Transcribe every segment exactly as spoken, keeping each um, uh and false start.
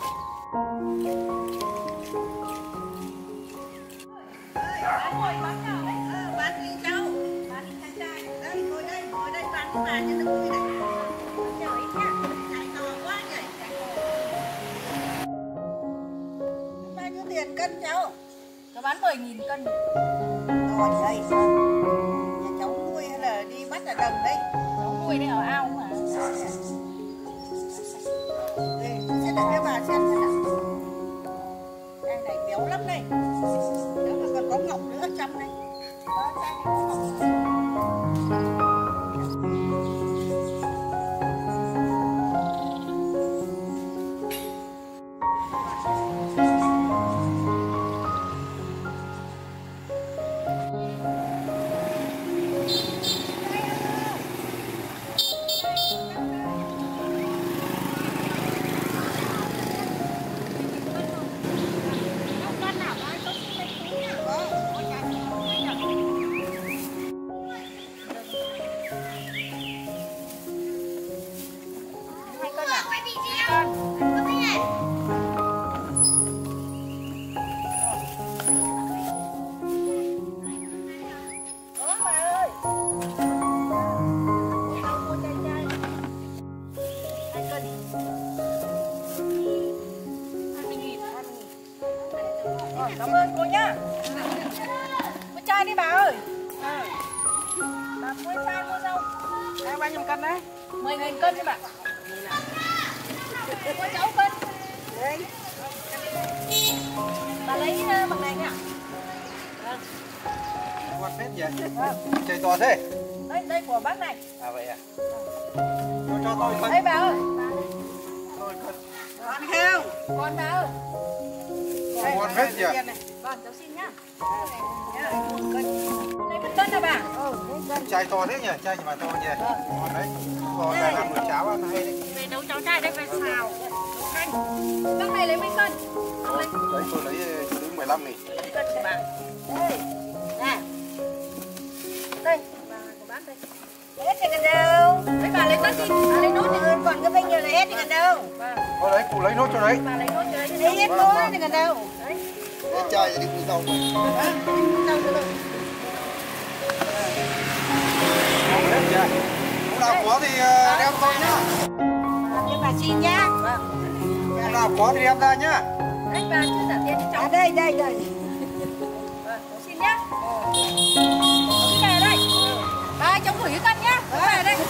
Cân cháu, cháu bán mười nghìn cân. Rồi đây, nhà cháu nuôi hay là đi bắt ở đồng đấy? Cháu nuôi đấy ở ao mà. Đây, sẽ để cho bà xem xem nào. Trang này béo lắm đây. Nếu mà còn có ngọc nữa ở trong đây. Đó, trang này có ngọc. Cảm ơn cô nhá. Mua chai đi bà ơi. À, bà mua chai mua rau. Em bao nhiêu cân đấy? mười nghìn cân đấy bà. Mua cháu cân. Đây. Bà lấy bằng này nhá. Quạt phết nhỉ? Trời to thế. Đây, đây của bác này. À vậy à? Cho cho tôi cân. Đây bà ơi. Tôi cân. Con heo. Con bà ơi. Ngon phết nhỉ? Vâng, cháu xin nhá. Đây, cân. Lấy một cân nào bà? Ừ, cân. Chai to thế nhỉ? Chai nhà bà to nhỉ? Ngon đấy. Rồi là làm nồi cháo ăn hay đấy. Về nấu cháo chai đây phải xào. Bác này lấy mấy cân? Đấy, tôi lấy tôi lấy mười lăm nghìn. Cân của bà. Đây. Nè. Đây, bà của bác đây. Hết thì cần đâu. Đấy bà lấy tất đi, bà lấy nốt đi. Ừ, còn cái bên nhiều là hết thì cần đâu. Vâng. Thôi đấy, cụ lấy nốt cho đấy. Bà lấy nốt cho đấy. Lấy hết thôi thì cần đâu. Đấy. Hết chai thì đi cụ dầu. Đâu được đâu. Ngon hết nhỉ? Lúc nào có thì đem tôi nhá. Nhưng bà xin nhá. Vâng. Lúc nào có thì đem ra nhá. Đấy bà chưa trả tiền cho cháu. À đây, đây, đây. Vâng, cháu xin nhá. Cháu đi về đây. Bà ơi, cháu gửi cái cân nhá. Cháu về đây.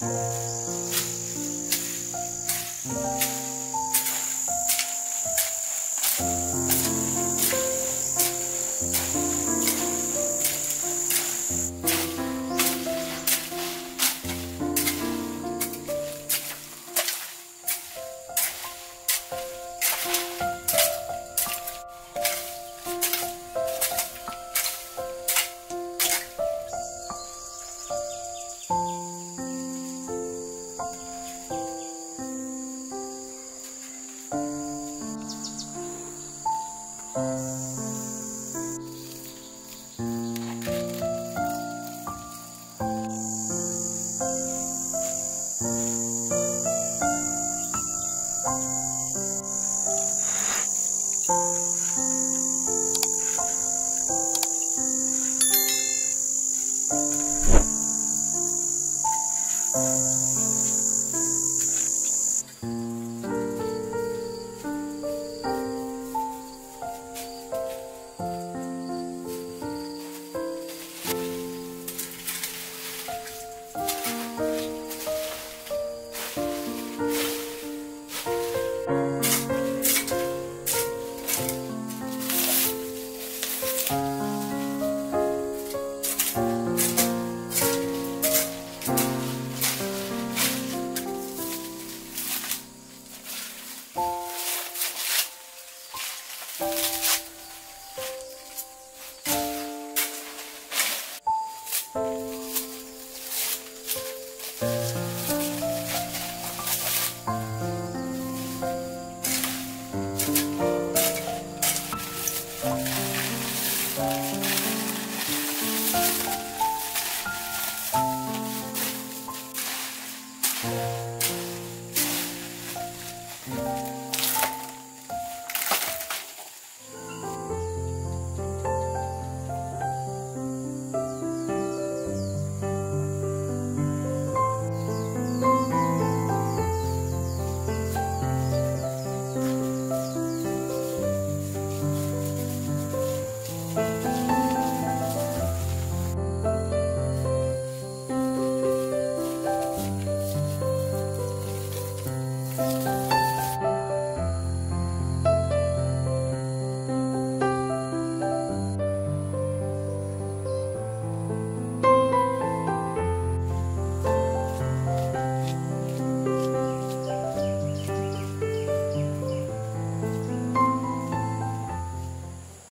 Thank you.